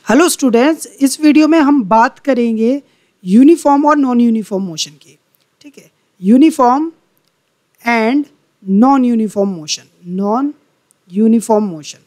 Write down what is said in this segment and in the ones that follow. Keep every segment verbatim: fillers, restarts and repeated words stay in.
Hello students, इस video में हम बात करेंगे यूनिफॉर्म और नॉन यूनिफॉर्म मोशन की। ठीक है, uniform and non uniform motion, non uniform motion.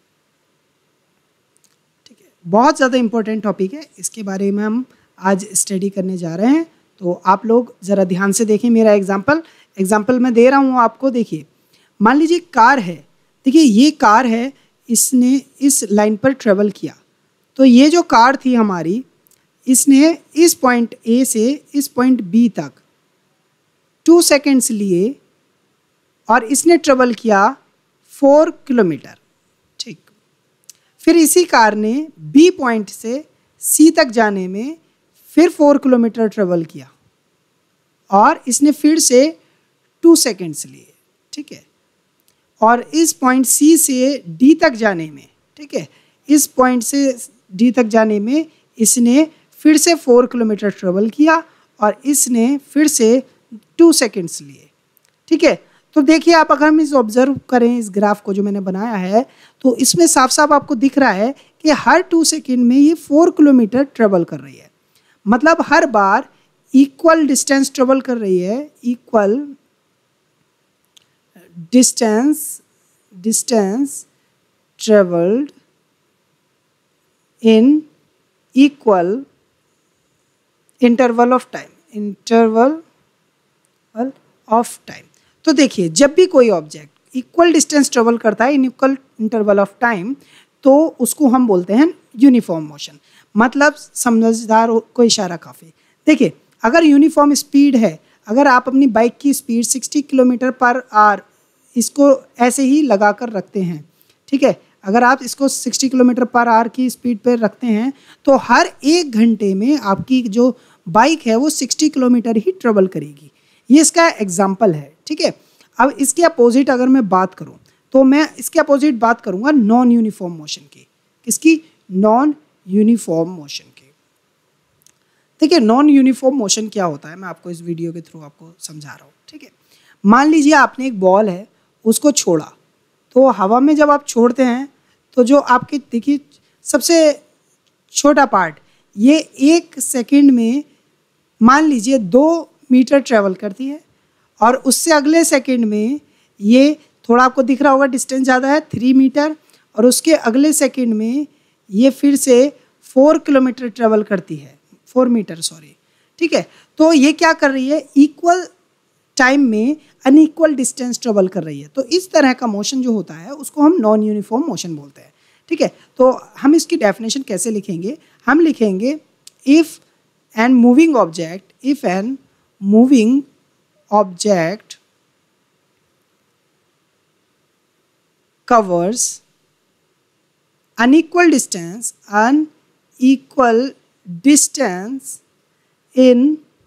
ठीक है, बहुत ज़्यादा इम्पोर्टेंट टॉपिक है, इसके बारे में हम आज स्टडी करने जा रहे हैं। तो आप लोग ज़रा ध्यान से देखें मेरा एग्जाम्पल एग्जाम्पल मैं दे रहा हूँ आपको। देखिए, मान लीजिए कार है। देखिए ये कार है, इसने इस लाइन पर ट्रेवल किया। तो ये जो कार थी हमारी, इसने इस पॉइंट ए से इस पॉइंट बी तक टू सेकेंड्स लिए और इसने ट्रेवल किया फोर किलोमीटर। ठीक, फिर इसी कार ने बी पॉइंट से सी तक जाने में फिर फोर किलोमीटर ट्रेवल किया और इसने फिर से टू सेकेंड्स लिए। ठीक है, और इस पॉइंट सी से डी तक जाने में, ठीक है, इस पॉइंट से डी तक जाने में इसने फिर से फोर किलोमीटर ट्रेवल किया और इसने फिर से टू सेकेंड्स लिए। ठीक है, तो देखिए आप अगर हम इस ऑब्जर्व करें इस ग्राफ को जो मैंने बनाया है, तो इसमें साफ साफ आपको दिख रहा है कि हर टू सेकेंड में ये फोर किलोमीटर ट्रेवल कर रही है। मतलब हर बार इक्वल डिस्टेंस ट्रेवल कर रही है, equal distance distance travelled in equal interval of time, interval of time। तो देखिए जब भी कोई ऑब्जेक्ट इक्वल डिस्टेंस ट्रेवल करता है in equal interval of time, तो उसको हम बोलते हैं यूनिफॉर्म मोशन। मतलब समझदार को इशारा काफ़ी। देखिए अगर यूनिफॉर्म स्पीड है, अगर आप अपनी बाइक की speed sixty kilometre per hour इसको ऐसे ही लगा कर रखते हैं, ठीक है, अगर आप इसको साठ किलोमीटर पर आवर की स्पीड पर रखते हैं, तो हर एक घंटे में आपकी जो बाइक है वो साठ किलोमीटर ही ट्रेवल करेगी। ये इसका एग्जाम्पल है। ठीक है, अब इसके अपोजिट अगर मैं बात करूं, तो मैं इसके अपोजिट बात करूंगा नॉन यूनिफॉर्म मोशन की। किसकी? नॉन यूनिफॉर्म मोशन की। देखिए नॉन यूनिफॉर्म मोशन क्या होता है, मैं आपको इस वीडियो के थ्रू आपको समझा रहा हूँ। ठीक है, मान लीजिए आपने एक बॉल है, उसको छोड़ा, तो हवा में जब आप छोड़ते हैं तो जो आपके देखिए सबसे छोटा पार्ट ये एक सेकंड में मान लीजिए दो मीटर ट्रेवल करती है और उससे अगले सेकंड में ये थोड़ा आपको दिख रहा होगा डिस्टेंस ज़्यादा है थ्री मीटर और उसके अगले सेकंड में ये फिर से फोर किलोमीटर ट्रेवल करती है, फोर मीटर सॉरी। ठीक है, तो ये क्या कर रही है, इक्वल टाइम में अनइक्वल डिस्टेंस ट्रेवल कर रही है। तो इस तरह का मोशन जो होता है उसको हम नॉन यूनिफॉर्म मोशन बोलते हैं। ठीक है, तो हम इसकी डेफिनेशन कैसे लिखेंगे? हम लिखेंगे if an moving object if an moving object covers unequal distance unequal distance in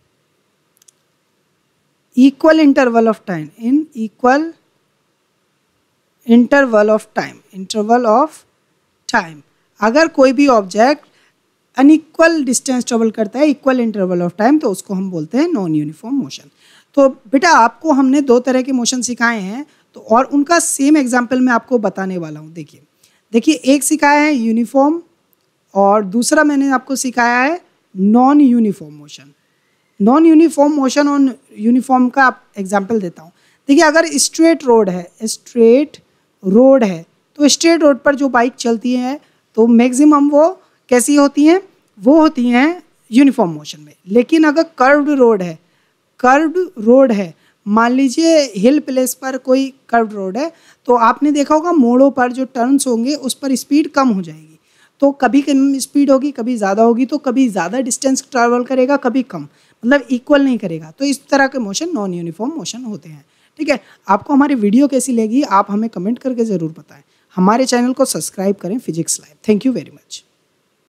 equal interval of time in equal interval of time interval of time। अगर कोई भी ऑब्जेक्ट अनइक्वल डिस्टेंस ट्रेवल करता है equal interval of time, तो उसको हम बोलते हैं नॉन यूनिफॉर्म मोशन। तो बेटा आपको हमने दो तरह के मोशन सिखाए हैं, तो और उनका सेम एग्जांपल मैं आपको बताने वाला हूँ। देखिए देखिए एक सिखाया है यूनिफॉर्म और दूसरा मैंने आपको सिखाया है non uniform motion. Non uniform motion और यूनिफॉर्म का आप एग्जाम्पल देता हूँ। देखिए अगर स्ट्रेट रोड है स्ट्रेट रोड है तो स्ट्रेट रोड पर जो बाइक चलती है तो मैक्सिमम वो कैसी होती हैं, वो होती हैं यूनिफॉर्म मोशन में। लेकिन अगर कर्व्ड रोड है कर्व्ड रोड है मान लीजिए हिल प्लेस पर कोई कर्व्ड रोड है, तो आपने देखा होगा मोड़ों पर जो टर्न्स होंगे उस पर स्पीड कम हो जाएगी। तो कभी कम स्पीड होगी, कभी ज़्यादा होगी, तो कभी ज़्यादा डिस्टेंस ट्रैवल करेगा, कभी कम, मतलब इक्वल नहीं करेगा। तो इस तरह के मोशन नॉन यूनिफॉर्म मोशन होते हैं। ठीक है, आपको हमारी वीडियो कैसी लगी आप हमें कमेंट करके ज़रूर बताएं। हमारे चैनल को सब्सक्राइब करें physics live. Thank you very much.